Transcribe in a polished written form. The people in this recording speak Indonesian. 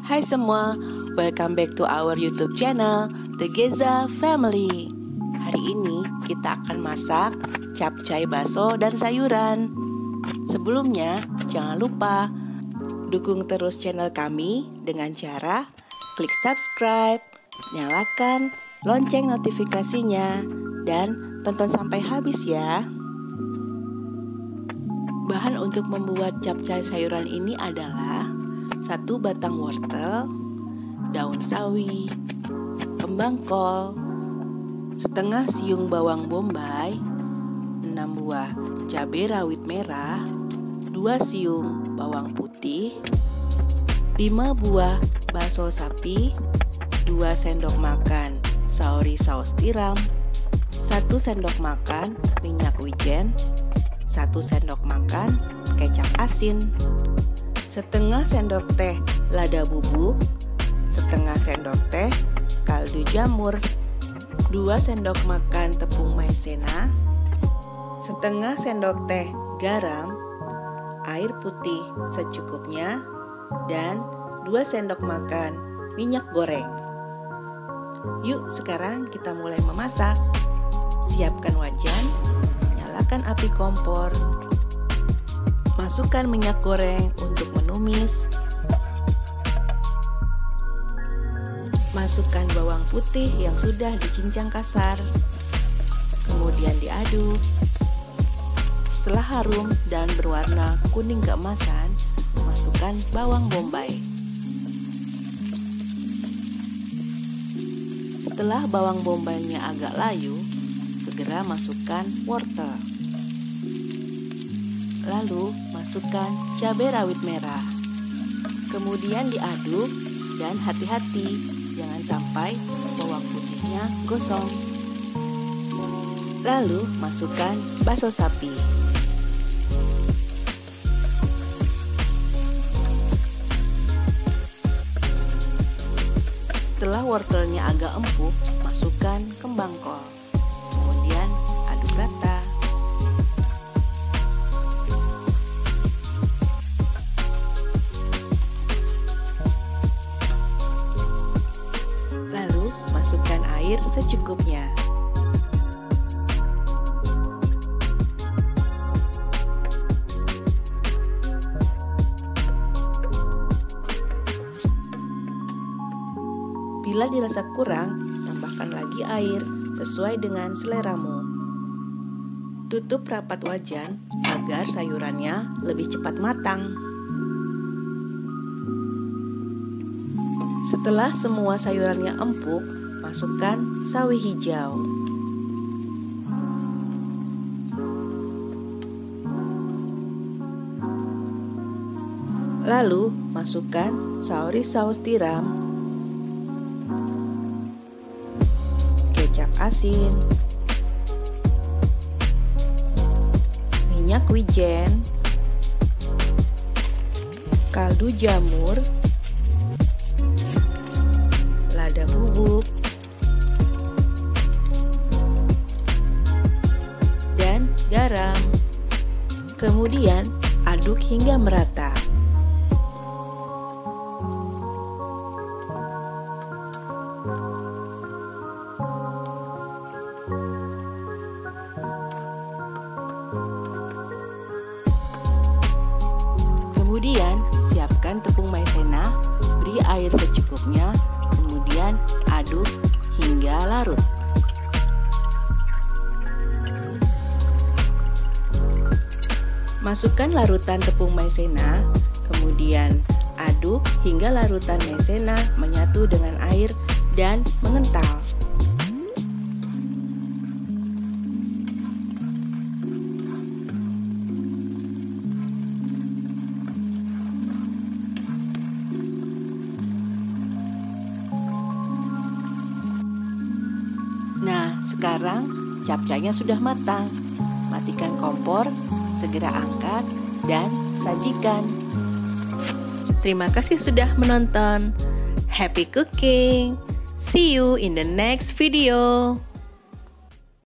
Hai semua, welcome back to our YouTube channel, The Geza Family. Hari ini kita akan masak capcay bakso dan sayuran. Sebelumnya, jangan lupa dukung terus channel kami dengan cara klik subscribe, nyalakan lonceng notifikasinya, dan tonton sampai habis ya. Bahan untuk membuat capcay sayuran ini adalah 1 batang wortel, daun sawi, kembang kol, setengah siung bawang bombay, 6 buah cabai rawit merah, 2 siung bawang putih, 5 buah bakso sapi, 2 sendok makan saori saus tiram, 1 sendok makan minyak wijen, 1 sendok makan kecap asin, setengah sendok teh lada bubuk, setengah sendok teh kaldu jamur, 2 sendok makan tepung maizena, setengah sendok teh garam, air putih secukupnya, dan 2 sendok makan minyak goreng. Yuk sekarang kita mulai memasak. Siapkan wajan, nyalakan api kompor, masukkan minyak goreng untuk menumis, masukkan bawang putih yang sudah dicincang kasar, kemudian diaduk. Setelah harum dan berwarna kuning keemasan, masukkan bawang bombay. Setelah bawang bombaynya agak layu, segera masukkan wortel. Lalu masukkan cabai rawit merah. Kemudian diaduk dan hati-hati jangan sampai bawang putihnya gosong. Lalu masukkan bakso sapi. Setelah wortelnya agak empuk, masukkan kembang kol. Kemudian aduk rata. Lalu masukkan air secukupnya. Bila dirasa kurang, tambahkan lagi air sesuai dengan seleramu. Tutup rapat wajan agar sayurannya lebih cepat matang. Setelah semua sayurannya empuk, masukkan sawi hijau. Lalu masukkan saori saus tiram, kecap asin, minyak wijen, kaldu jamur, lada bubuk, dan garam. Kemudian aduk hingga merata. Kemudian siapkan tepung maizena, beri air secukupnya, kemudian aduk hingga larut. Masukkan larutan tepung maizena, kemudian aduk hingga larutan maizena menyatu dengan air dan mengental. Nah, sekarang capcaynya sudah matang. Matikan kompor, segera angkat, dan sajikan. Terima kasih sudah menonton. Happy cooking! See you in the next video.